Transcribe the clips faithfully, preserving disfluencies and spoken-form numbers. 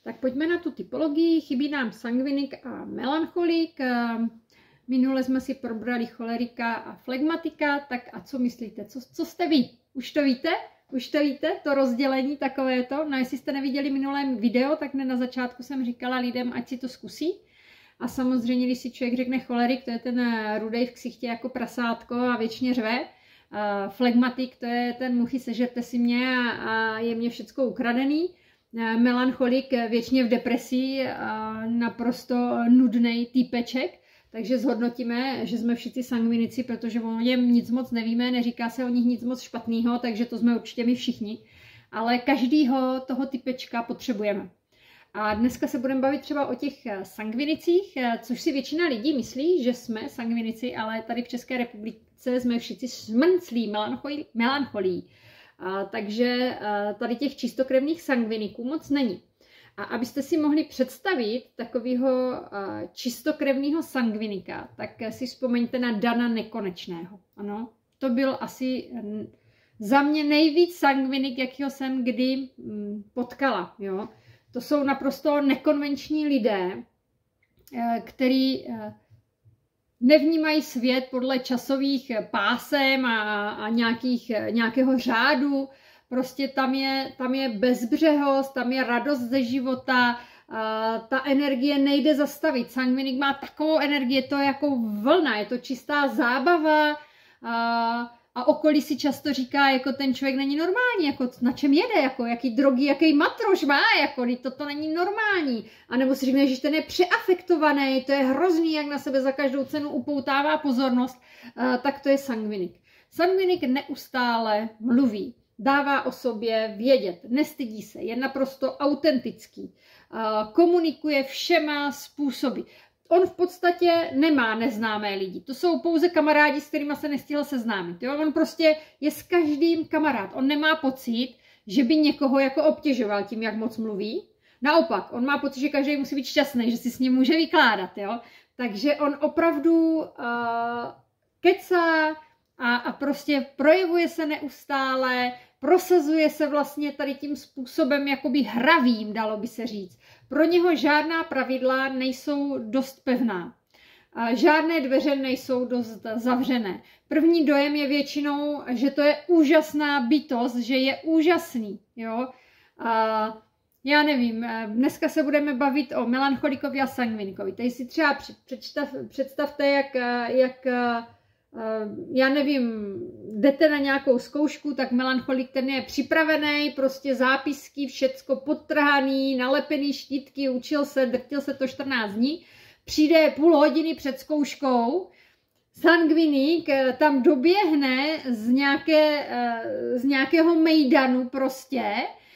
Tak pojďme na tu typologii. Chybí nám sangvinik a melancholik. Minule jsme si probrali cholerika a flegmatika. Tak a co myslíte? Co, co jste vy? Už to víte? Už to víte? To rozdělení takovéto? No jestli jste neviděli minulé video, tak ne na začátku jsem říkala lidem, ať si to zkusí. A samozřejmě, když si člověk řekne cholerik, to je ten rudej v ksichtě jako prasátko a věčně řve. Uh, flegmatik, to je ten muchy, sežerte si mě a, a je mě všecko ukradený. Uh, melancholik, věčně v depresi, uh, naprosto nudnej týpeček. Takže zhodnotíme, že jsme všichni sangvinici, protože o něm nic moc nevíme, neříká se o nich nic moc špatného, takže to jsme určitě my všichni. Ale každýho toho typečka potřebujeme. A dneska se budeme bavit třeba o těch sangvinicích, což si většina lidí myslí, že jsme sangvinici, ale tady v České republice jsme všichni smrnclí, melancholí. melancholí. A, takže a, tady těch čistokrevných sangviniků moc není. A abyste si mohli představit takového čistokrevného sangvinika, tak si vzpomeňte na Dana Nekonečného. Ano, to byl asi za mě nejvíc sangvinik, jakýho jsem kdy potkala. Jo. To jsou naprosto nekonvenční lidé, kteří nevnímají svět podle časových pásem a, a nějakých, nějakého řádu. Prostě tam je, tam je bezbřehost, tam je radost ze života, a ta energie nejde zastavit. Sangvinik má takovou energii, to je jako vlna, je to čistá zábava a, a okolí si často říká, jako ten člověk není normální, jako na čem jede, jako jaký drogy, jaký matroš má, jako toto není normální. A nebo si řekne, že ten je přeafektovaný, to je hrozný, jak na sebe za každou cenu upoutává pozornost, a, tak to je sangvinik. Sangvinik neustále mluví. Dává o sobě vědět, nestydí se, je naprosto autentický, komunikuje všema způsoby. On v podstatě nemá neznámé lidi, to jsou pouze kamarádi, s kterými se nestihl seznámit. Jo? On prostě je s každým kamarád, on nemá pocit, že by někoho jako obtěžoval tím, jak moc mluví. Naopak, on má pocit, že každý musí být šťastný, že si s ním může vykládat. Jo? Takže on opravdu uh, kecá a, a prostě projevuje se neustále, prosazuje se vlastně tady tím způsobem jakoby hravým, dalo by se říct. Pro něho žádná pravidla nejsou dost pevná. Žádné dveře nejsou dost zavřené. První dojem je většinou, že to je úžasná bytost, že je úžasný. Jo? A já nevím, dneska se budeme bavit o melancholikovi a sangvinikovi. Tady si třeba představ, představte, jak... jak já nevím, jdete na nějakou zkoušku, tak melancholik ten je připravený, prostě zápisky, všecko podtrhaný, nalepený štítky, učil se, drtil se to čtrnáct dní, přijde půl hodiny před zkouškou, sangvinik tam doběhne z, nějaké, z nějakého mejdanu prostě,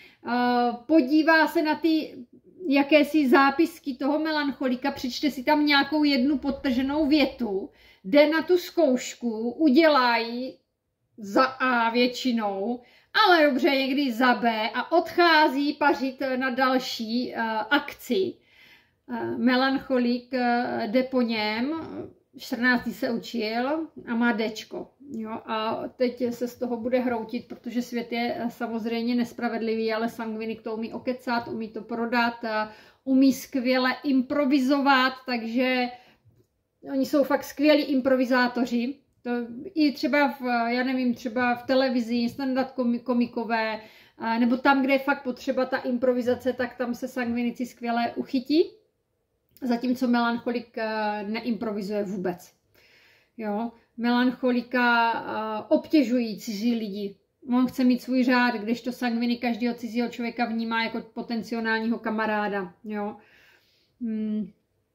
podívá se na ty jakési zápisky toho melancholika, přečte si tam nějakou jednu podtrženou větu, jde na tu zkoušku, udělají za A většinou, ale dobře někdy za B a odchází pařit na další uh, akci. Uh, melancholik uh, jde po něm, čtrnáct dní se učil a má Dčko. Jo? A teď se z toho bude hroutit, protože svět je samozřejmě nespravedlivý, ale sangvinik to umí okecat, umí to prodat, uh, umí skvěle improvizovat, takže oni jsou fakt skvělí improvizátoři. To i třeba v, já nevím, třeba v televizi, stand-up komikové, nebo tam, kde je fakt potřeba ta improvizace, tak tam se sangvinici skvěle uchytí. Zatímco melancholik neimprovizuje vůbec. Jo? Melancholika obtěžují cizí lidi. On chce mít svůj řád, kdežto sangvinik každého cizího člověka vnímá jako potenciálního kamaráda. Jo? Hmm.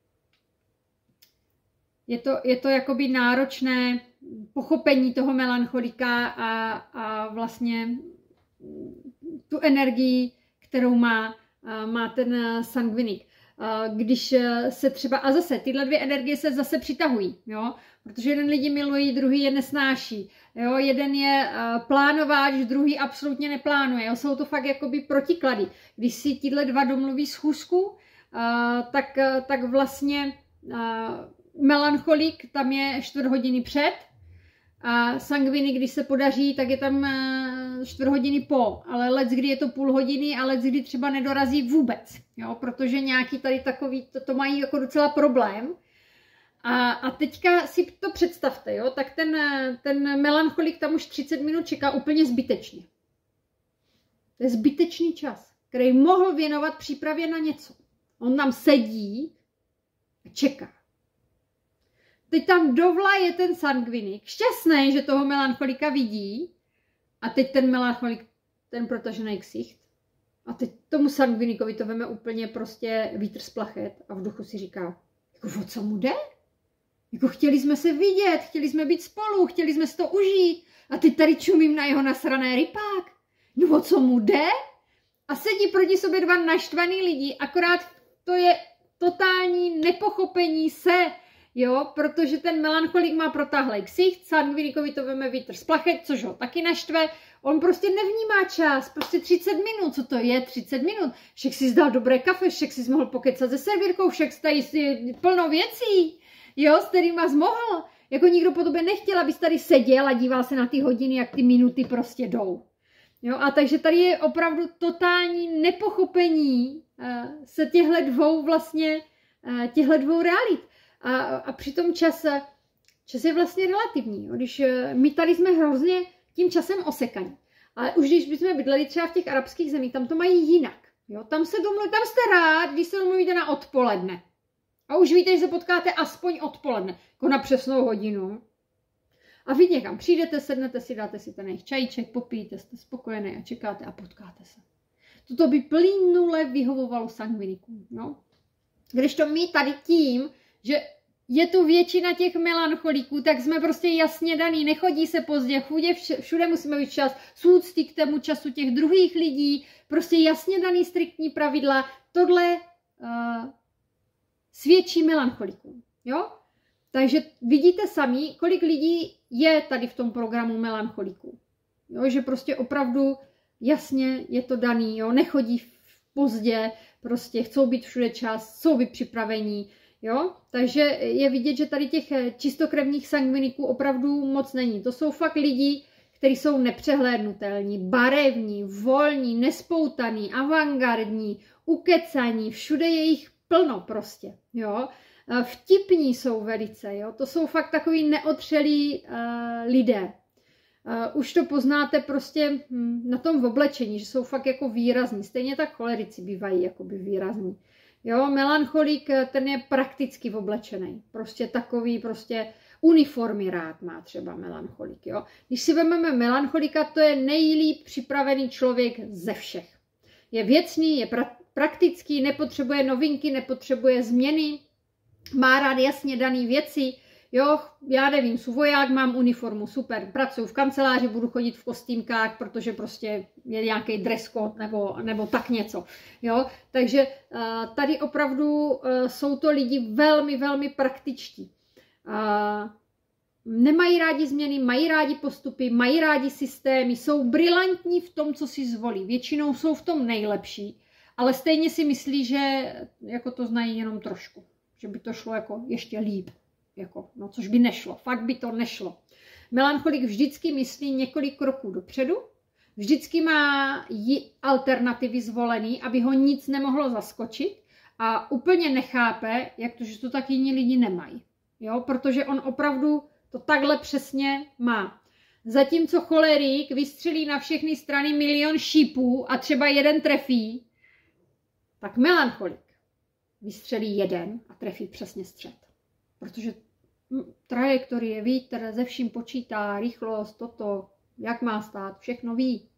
Je to, je to jakoby náročné pochopení toho melancholika a, a vlastně tu energii, kterou má, má ten sangvinik. Když se třeba, a zase tyhle dvě energie se zase přitahují, jo? Protože jeden lidi milují, druhý je nesnáší. Jo? Jeden je plánováč, druhý absolutně neplánuje. Jo? Jsou to fakt jakoby protiklady. Když si tyhle dva domluví schůzku, tak, tak vlastně melancholik tam je čtvrt hodiny před a sangvinik, když se podaří, tak je tam čtvrt hodiny po, ale let kdy je to půl hodiny a let kdy třeba nedorazí vůbec, jo, protože nějaký tady takový, to, to mají jako docela problém. A, a teďka si to představte, jo, tak ten, ten melancholik tam už třicet minut čeká úplně zbytečně. To je zbytečný čas, který mohl věnovat přípravě na něco. On tam sedí a čeká. Teď tam dovla je ten sangvinik, šťastný, že toho melancholika vidí, a teď ten melancholik, ten protažený ksicht, a teď tomu sangvinikovi to veme úplně prostě vítr z plachet a v duchu si říká, jako o co mu jde? Jako chtěli jsme se vidět, chtěli jsme být spolu, chtěli jsme si to užít a teď tady čumím na jeho nasrané rypák. No o co mu jde? A sedí proti sobě dva naštvaný lidi, akorát to je totální nepochopení se, jo, protože ten melancholik má protáhlej ksicht, sangvinikovi to veme vítr z plachet, což ho taky naštve, on prostě nevnímá čas, prostě třicet minut, co to je třicet minut, však si zdal dobré kafe, však si mohl pokecat se servírkou, však tady si plno věcí, jo, s kterýma zmohl, jako nikdo po tobě nechtěl, abys tady seděl a díval se na ty hodiny, jak ty minuty prostě jdou. Jo, a takže tady je opravdu totální nepochopení uh, se těchto dvou vlastně, uh, těchto dvou realit. A, a přitom čas, čas je vlastně relativní. Jo. Když my tady jsme hrozně tím časem osekaní. Ale už když bychom bydleli třeba v těch arabských zemích, tam to mají jinak. Jo. Tam se domluví, tam jste rád, když se domluvíte na odpoledne. A už víte, že se potkáte aspoň odpoledne, jako na přesnou hodinu. A vy někam přijdete, sednete si, dáte si ten jejich čajíček, popijete, jste spokojený a čekáte a potkáte se. Toto by plynule vyhovovalo sangvinikům. No? Když to my tady tím, že je tu většina těch melancholiků, tak jsme prostě jasně daný, nechodí se pozdě, chudě, všude musíme být čas, s úcty k tému času těch druhých lidí, prostě jasně daný striktní pravidla, tohle uh, svědčí melancholikům, jo? Takže vidíte sami, kolik lidí je tady v tom programu melancholiků, jo? Že prostě opravdu jasně je to daný, jo? Nechodí pozdě, prostě chcou být všude čas, jsou být připravení, jo, takže je vidět, že tady těch čistokrevných sangviniků opravdu moc není. To jsou fakt lidi, kteří jsou nepřehlédnutelní, barevní, volní, nespoutaní, avantgardní, ukecaní, všude je jich plno prostě, jo. Vtipní jsou velice, jo, to jsou fakt takový neotřelí uh, lidé. Uh, už to poznáte prostě hm, na tom oblečení, že jsou fakt jako výrazní. Stejně tak cholerici bývají jakoby výrazní. Jo, melancholik, ten je prakticky oblečený. Prostě takový, prostě uniformy rád má třeba melancholik. Jo. Když si vezmeme melancholika, to je nejlíp připravený člověk ze všech. Je věcný, je pra praktický, nepotřebuje novinky, nepotřebuje změny, má rád jasně dané věci. Jo, já nevím, jsou voják, mám uniformu, super, pracuji v kanceláři, budu chodit v kostýmkách, protože prostě je nějaký dress code nebo, nebo tak něco. Jo, takže uh, tady opravdu uh, jsou to lidi velmi, velmi praktičtí. Uh, nemají rádi změny, mají rádi postupy, mají rádi systémy, jsou brilantní v tom, co si zvolí. Většinou jsou v tom nejlepší, ale stejně si myslí, že jako to znají jenom trošku, že by to šlo jako ještě líp. Jako, no, což by nešlo, fakt by to nešlo. Melancholik vždycky myslí několik kroků dopředu, vždycky má jí alternativy zvolený, aby ho nic nemohlo zaskočit a úplně nechápe, jak to, že to tak jiní lidi nemají. Jo? Protože on opravdu to takhle přesně má. Zatímco cholerik vystřelí na všechny strany milion šípů a třeba jeden trefí, tak melancholik vystřelí jeden a trefí přesně střed. Protože trajektorie, vítr, ze vším počítá, rychlost, toto, jak má stát, všechno ví.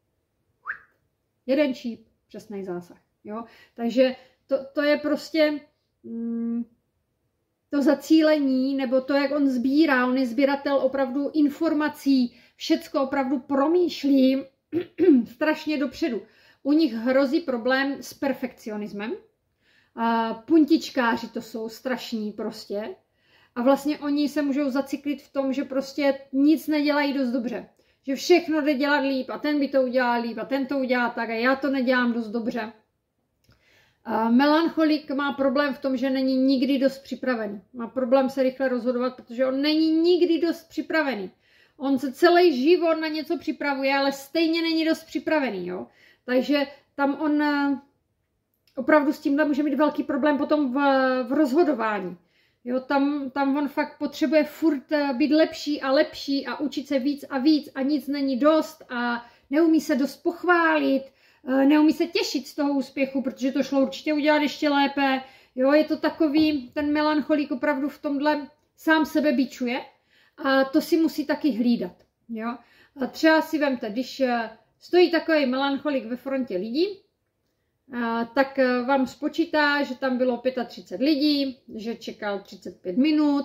Jeden šíp, přesný zásah. Jo? Takže to, to je prostě mm, to zacílení, nebo to, jak on sbírá, on je sběratel opravdu informací, všecko opravdu promýšlí strašně dopředu. U nich hrozí problém s perfekcionismem. A puntičkáři to jsou strašní prostě. A vlastně oni se můžou zacyklit v tom, že prostě nic nedělají dost dobře. Že všechno jde dělat líp a ten by to udělal líp a ten to udělá tak a já to nedělám dost dobře. A melancholik má problém v tom, že není nikdy dost připravený. Má problém se rychle rozhodovat, protože on není nikdy dost připravený. On se celý život na něco připravuje, ale stejně není dost připravený, jo. Takže tam on opravdu s tímhle může mít velký problém potom v, v rozhodování. Jo, tam, tam on fakt potřebuje furt být lepší a lepší a učit se víc a víc a nic není dost a neumí se dost pochválit, neumí se těšit z toho úspěchu, protože to šlo určitě udělat ještě lépe. Jo, je to takový, ten melancholik opravdu v tomhle sám sebe bičuje a to si musí taky hlídat. Jo. A třeba si vemte, když stojí takový melancholik ve frontě lidí, tak vám spočítá, že tam bylo třicet pět lidí, že čekal třicet pět minut,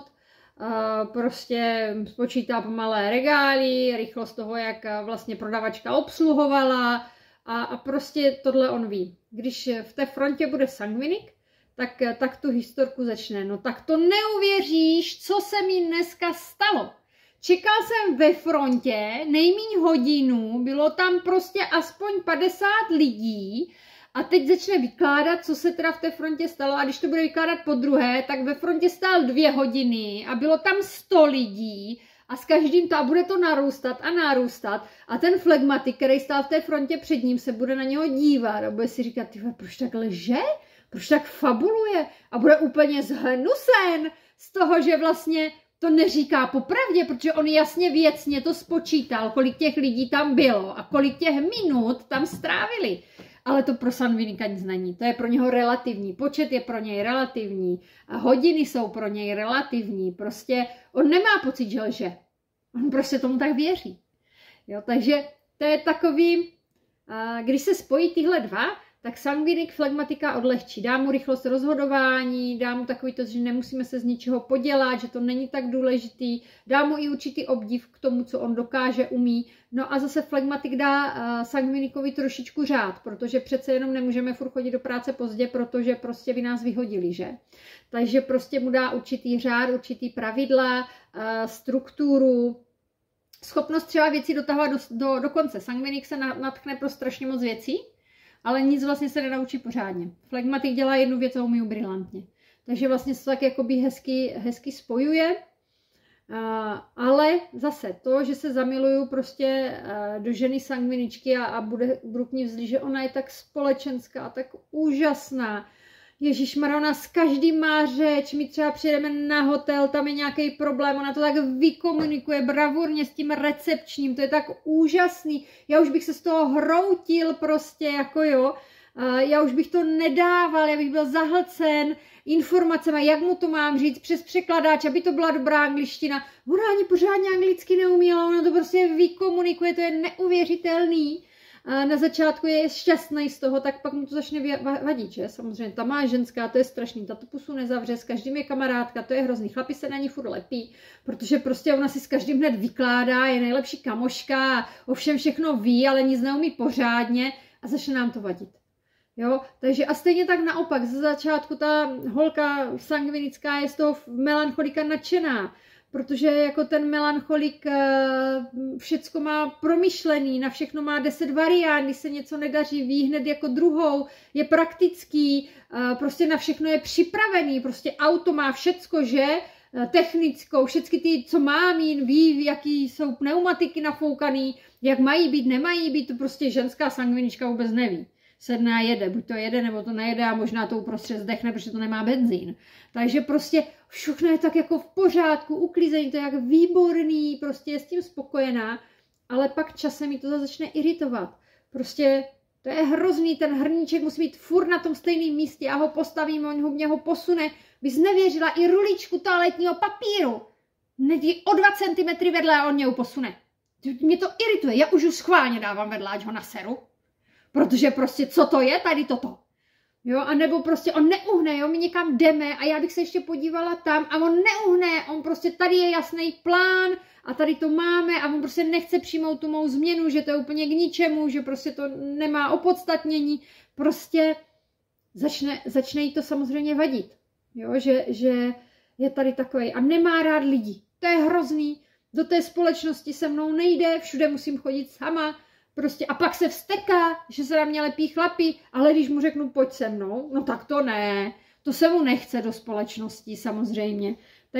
prostě spočítá pomalé regály, rychlost toho, jak vlastně prodavačka obsluhovala a, a prostě tohle on ví. Když v té frontě bude sangvinik, tak, tak tu historku začne. No tak to neuvěříš, co se mi dneska stalo. Čekal jsem ve frontě nejméně hodinu, bylo tam prostě aspoň padesát lidí a teď začne vykládat, co se teda v té frontě stalo a když to bude vykládat po druhé, tak ve frontě stál dvě hodiny a bylo tam sto lidí a s každým to a bude to narůstat a narůstat a ten flegmatik, který stál v té frontě před ním, se bude na něho dívat a bude si říkat, ty proč tak lže? Proč tak fabuluje? A bude úplně zhnusen z toho, že vlastně to neříká popravdě, protože on jasně věcně to spočítal, kolik těch lidí tam bylo a kolik těch minut tam strávili. Ale to pro sangvinika nic není. To je pro něho relativní. Počet je pro něj relativní. A hodiny jsou pro něj relativní. Prostě on nemá pocit, že lže. On prostě tomu tak věří. Jo, takže to je takový, když se spojí tyhle dva, tak sangvinik flegmatika odlehčí. Dá mu rychlost rozhodování, dá mu takový to, že nemusíme se z ničeho podělat, že to není tak důležitý, dá mu i určitý obdiv k tomu, co on dokáže, umí. No a zase flegmatik dá uh, sangvinikovi trošičku řád, protože přece jenom nemůžeme furt chodit do práce pozdě, protože prostě by nás vyhodili, že? Takže prostě mu dá určitý řád, určitý pravidla, uh, strukturu, schopnost třeba věcí dotahovat do, do, do konce. Sangvinik se natchne pro strašně moc věcí, ale nic vlastně se nenaučí pořádně. Flegmatik dělá jednu věc a umí brilantně. Takže vlastně se to tak jakoby hezky, hezky spojuje. A, ale zase to, že se zamiluju prostě do ženy sangviničky a, a bude, budu k ní vzlížet, že ona je tak společenská a tak úžasná. Ježišmarja, ona s každým má řeč, my třeba přijedeme na hotel, tam je nějaký problém, ona to tak vykomunikuje bravurně s tím recepčním, to je tak úžasný, já už bych se z toho hroutil prostě, jako jo, já už bych to nedával, já bych byl zahlcen informacemi, jak mu to mám říct přes překladáč, aby to byla dobrá angličtina, ona ani pořádně anglicky neumí, ale ona to prostě vykomunikuje, to je neuvěřitelný. A na začátku je šťastný z toho, tak pak mu to začne vadit, že? Samozřejmě, ta má ženská, to je strašný, ta tu pusu nezavře, s každým je kamarádka, to je hrozný, chlapi se na ní furt lepí, protože prostě ona si s každým hned vykládá, je nejlepší kamoška, ovšem všechno ví, ale nic neumí pořádně a začne nám to vadit. Jo? Takže a stejně tak naopak, ze začátku ta holka sangvinická je z toho melancholika nadšená, protože jako ten melancholik všecko má promyšlený, na všechno má deset variant, když se něco nedaří, ví hned jako druhou, je praktický, prostě na všechno je připravený, prostě auto má všecko, že, technickou, všechny ty, co má mít, ví, jaký jsou pneumatiky nafoukaný, jak mají být, nemají být, to prostě ženská sangvinička vůbec neví. Sedne a jede, buď to jede, nebo to nejede a možná to uprostřed zdechne, protože to nemá benzín. Takže prostě všechno je tak jako v pořádku, uklízení, to je jak výborný, prostě je s tím spokojená, ale pak časem mi to začne iritovat. Prostě to je hrozný, ten hrníček musí být furt na tom stejném místě, já ho postavím, on mě ho posune, bys nevěřila, i ruličku toaletního papíru, nedí o dva centimetry vedle a on mě ho posune. Mě to irituje, já už ho schválně dávám vedle, ať ho naseru. Protože prostě co to je tady toto? Jo, a nebo prostě on neuhne, jo, my někam jdeme a já bych se ještě podívala tam a on neuhne, on prostě tady je jasný plán a tady to máme a on prostě nechce přijmout tu mou změnu, že to je úplně k ničemu, že prostě to nemá opodstatnění, prostě začne, začne jí to samozřejmě vadit, jo, že, že je tady takový a nemá rád lidi, to je hrozný, do té společnosti se mnou nejde, všude musím chodit sama, prostě a pak se vzteká, že se na mě lepí chlapi, ale když mu řeknu pojď se mnou, no tak to ne, to se mu nechce do společnosti samozřejmě. Takže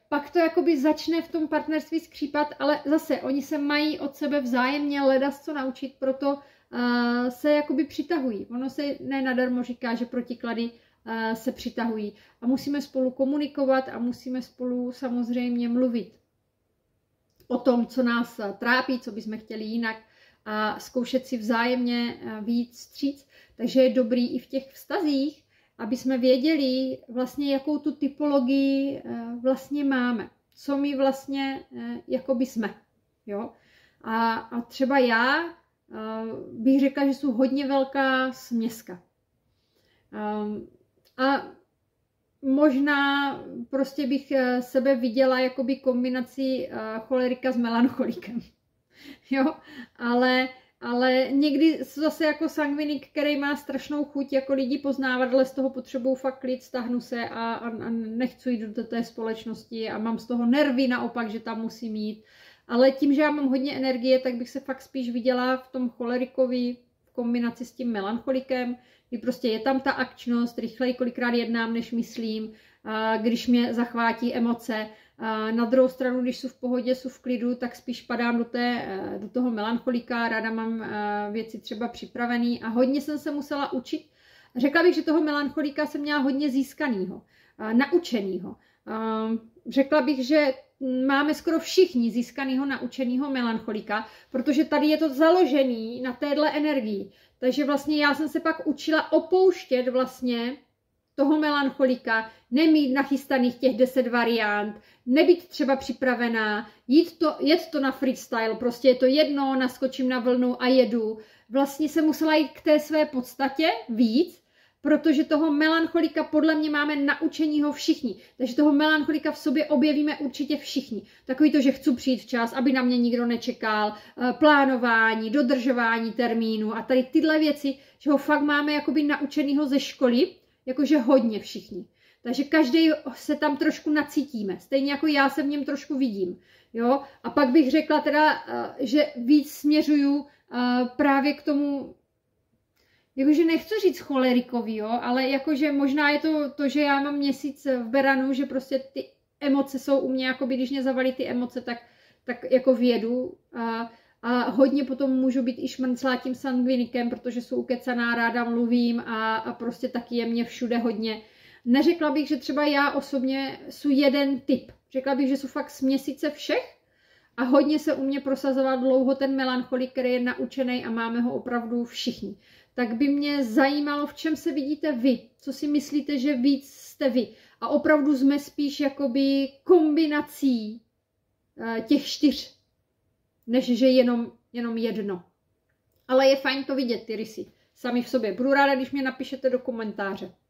pak to jakoby začne v tom partnerství skřípat, ale zase oni se mají od sebe vzájemně ledas co naučit, proto uh, se jakoby přitahují. Ono se ne nadarmo říká, že protiklady uh, se přitahují. A musíme spolu komunikovat a musíme spolu samozřejmě mluvit o tom, co nás trápí, co bychom chtěli jinak a zkoušet si vzájemně víc vstříc. Takže je dobrý i v těch vztazích, aby jsme věděli vlastně, jakou tu typologii vlastně máme. Co my vlastně jakoby jsme. Jo? A, a třeba já bych řekla, že jsou hodně velká směska. A možná prostě bych sebe viděla jakoby kombinaci cholerika s melancholikem. Jo, ale, ale někdy zase jako sangvinik, který má strašnou chuť jako lidi poznávat, ale z toho potřebuju fakt klid, stahnu se a, a, a nechci jít do té společnosti a mám z toho nervy naopak, že tam musím jít. Ale tím, že já mám hodně energie, tak bych se fakt spíš viděla v tom cholerikovi v kombinaci s tím melancholikem, kdy prostě je tam ta akčnost, rychleji kolikrát jednám, než myslím, když mě zachvátí emoce. Na druhou stranu, když jsou v pohodě, jsou v klidu, tak spíš padám do, té, do toho melancholika, ráda mám věci třeba připravený a hodně jsem se musela učit. Řekla bych, že toho melancholika jsem měla hodně získanýho, naučenýho. Řekla bych, že máme skoro všichni získanýho, naučenýho melancholika, protože tady je to založený na téhle energii. Takže vlastně já jsem se pak učila opouštět vlastně toho melancholika, nemít nachystaných těch deset variant, nebýt třeba připravená, jít to, jet to na freestyle, prostě je to jedno, naskočím na vlnu a jedu. Vlastně se musela jít k té své podstatě víc, protože toho melancholika podle mě máme naučenýho všichni. Takže toho melancholika v sobě objevíme určitě všichni. Takový to, že chci přijít včas, aby na mě nikdo nečekal, plánování, dodržování termínu a tady tyhle věci, že ho fakt máme jakoby naučenýho ze školy, jakože hodně všichni. Takže každý se tam trošku nacítíme. Stejně jako já se v něm trošku vidím. Jo? A pak bych řekla teda, že víc směřuju právě k tomu, jakože nechci říct cholerikovi, jo? Ale jakože možná je to to, že já mám měsíc v beranu, že prostě ty emoce jsou u mě, jakoby když mě zavalí ty emoce, tak, tak jako vědu. A, a hodně potom můžu být i šmrnclá tím sangvinikem, protože jsou ukecaná, ráda mluvím a, a prostě taky je mě všude hodně. Neřekla bych, že třeba já osobně jsou jeden typ. Řekla bych, že jsou fakt směsice všech a hodně se u mě prosazoval dlouho ten melancholik, který je naučený a máme ho opravdu všichni. Tak by mě zajímalo, v čem se vidíte vy. Co si myslíte, že víc jste vy. A opravdu jsme spíš jakoby kombinací těch čtyř, než že jenom, jenom jedno. Ale je fajn to vidět, ty rysy, sami v sobě. Budu ráda, když mě napíšete do komentáře.